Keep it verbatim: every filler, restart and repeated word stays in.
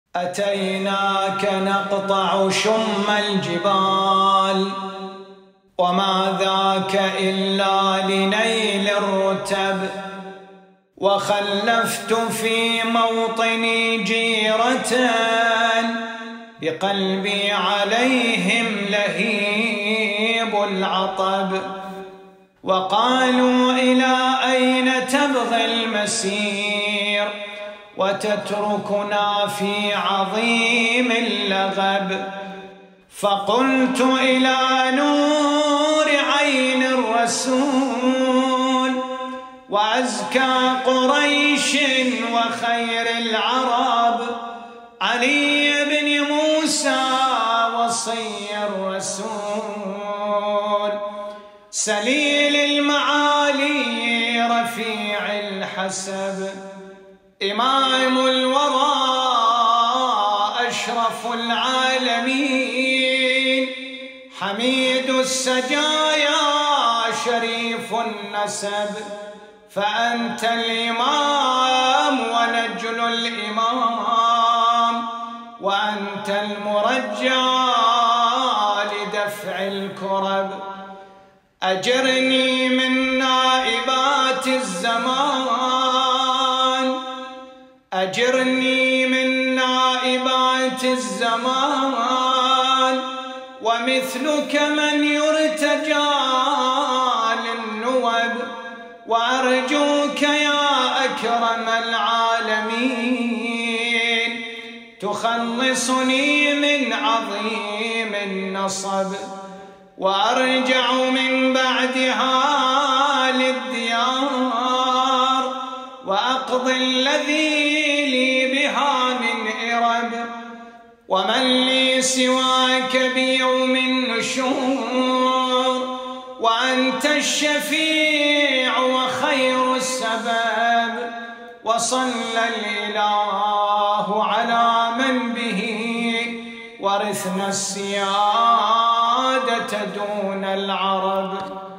أتيناك نقطع شم الجبال وما ذاك إلا لنيل الرتب، وخلفت في موطني جيرة بقلبي عليهم لهيب العطب، وقالوا إلى أين تبغي المسير وتتركنا في عظيم اللغب، فقلت إلى نور عين الرسول وأزكى قريش وخير العرب، علي بن موسى وصي الرسول، سليل المعالي رفيع الحسب، إمام الورى أشرف العالمين، حميد السجايا شريف النسب، فأنت الإمام ونجل الإمام، وأنت المرجى لدفع الكرب، أجرني من نائبات الزمان، أجرني من نائبات الزمان، ومثلك من يرتجى للنوب، وأرجوك يا أكرم العالمين تخلصني من عظيم النصب، وأرجع من بعدها للديار وأقضي الذي لي بها من إرب، ومن لي سواك بيوم النشور، وأنت الشفيع وخير السبب، وصلى الإله على من به ورثنا السيادة دون العرب.